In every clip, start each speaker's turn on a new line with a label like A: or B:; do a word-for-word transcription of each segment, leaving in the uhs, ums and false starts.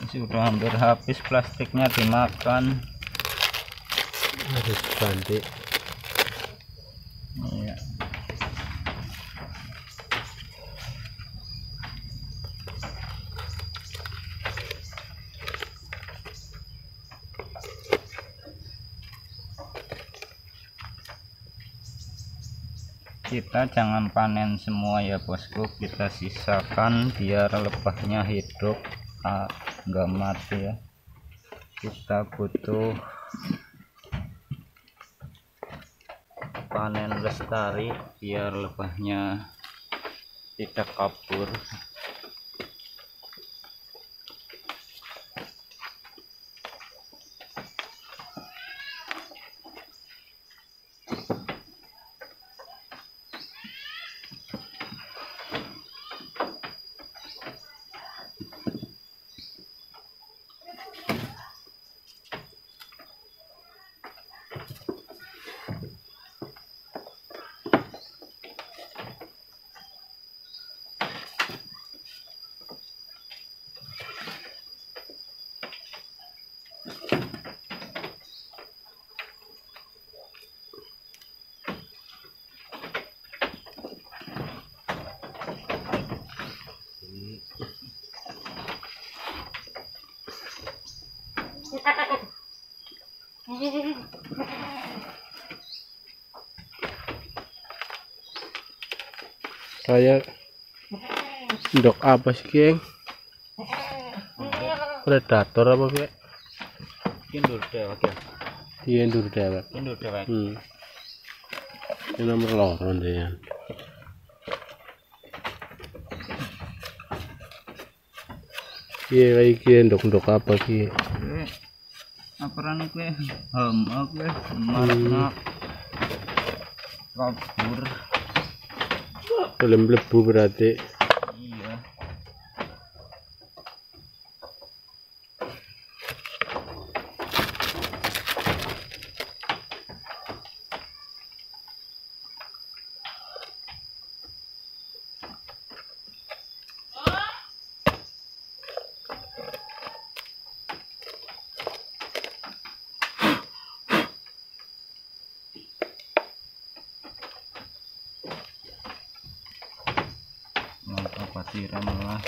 A: sudah hampir habis plastiknya dimakan,
B: harus ganti.
A: iya. Kita jangan panen semua ya bosku, kita sisakan biar lebahnya hidup, ah, nggak mati ya. Kita butuh panen lestari biar lebahnya tidak kabur.
B: Saya ndok apa sih geng? Predator apa kek?
A: Indur dewek ya.
B: Iya indur dewek.
A: Indur dewek.
B: Hmm. Ini nomor loro ya. Iya iki ndok-ndok apa ki?
A: Aparan kue ham aku marah kabur.
B: Belum lebu berarti.
A: Iya. Mantap pati ramelas.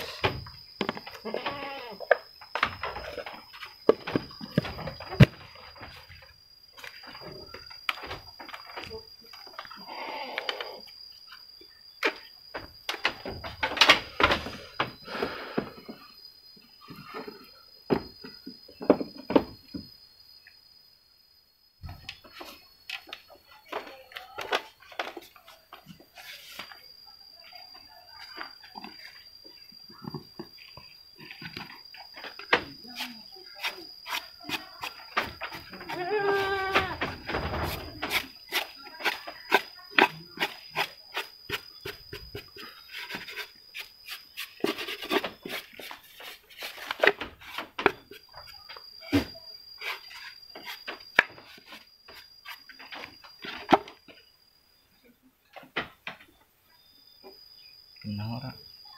A: Kena ora?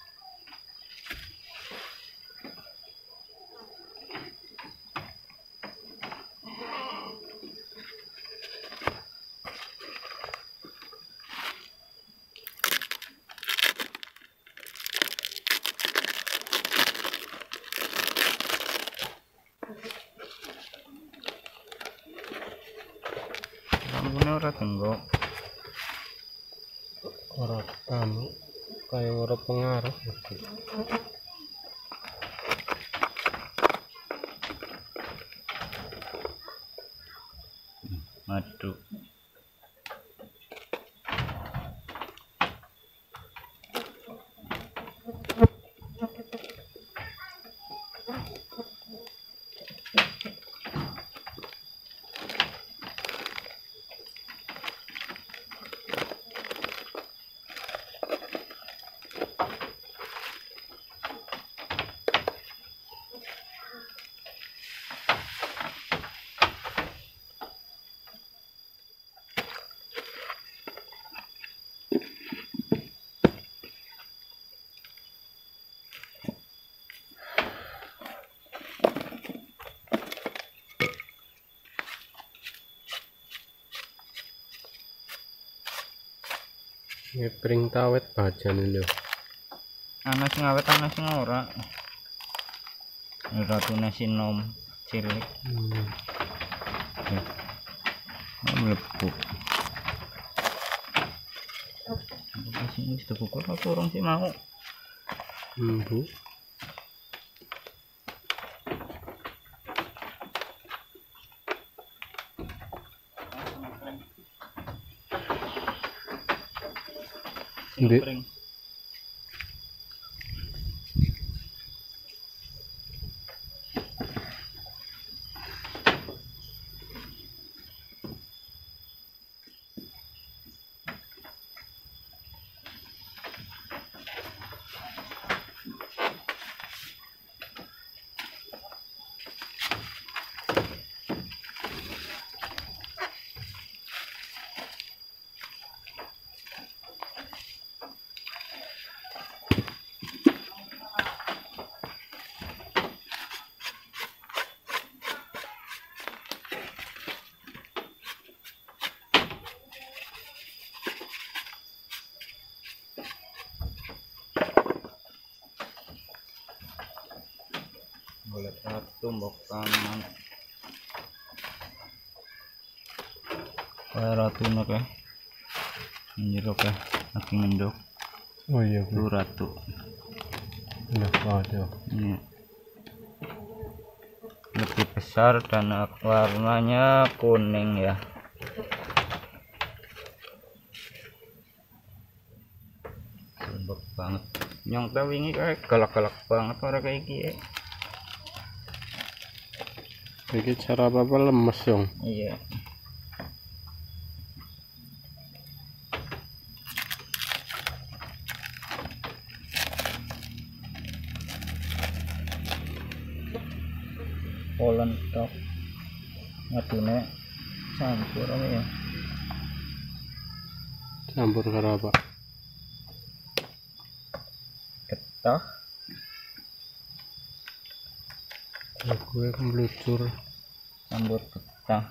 A: Rambutnya ora tenggok.
B: Ora tamu kayak ora pengaruh.
A: Madu.
B: Ngepring tawet bajan lho.
A: Ana sing awet ana sing ora. Ratune sinom cilik.
B: Hmm.
A: Ya. Mlebu. Sing wis dibuka apa urung sih mau?
B: Hmm, Bu. Ndek.
A: Boleh satu mbok kanan. Kayak ratu nak ya. Njero ya, lagi ngendok.
B: Oh iya,
A: Lu
B: Bu.
A: ratu.
B: Nah, waduh.
A: Ini lebih besar dan warnanya kuning ya. Lembek banget. Nyong tau wingi kayak galak-galak banget ora kayak gini.
B: Iki cara apa lemes dong.
A: Iya. Polen tok. Ngadune campur apa ya?
B: Campur karo apa?
A: Getah.
B: Ya gue melucur.
A: Campur getah.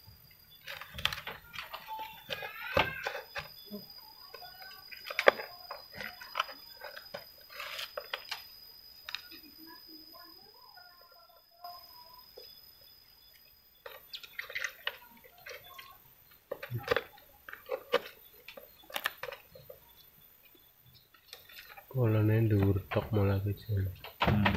B: Polone dhuwur tok malah kecil.
A: Hmm.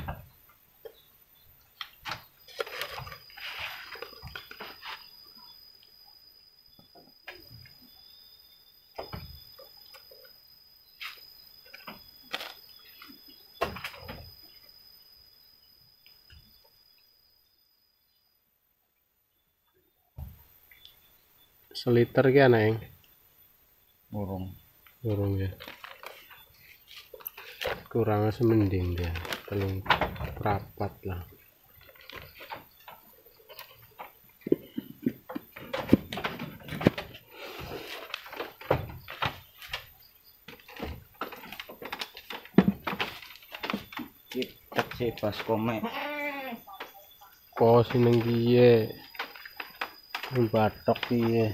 B: Seliter ki ana eng.
A: Burung.
B: Burung ya. Kurangnya semending dia, paling rapat lah.
A: Kita sih pas komen.
B: Kok seneng piye? Batok piye?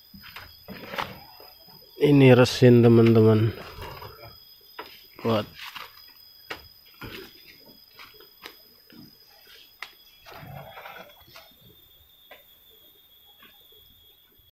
B: Ini resin teman-teman buat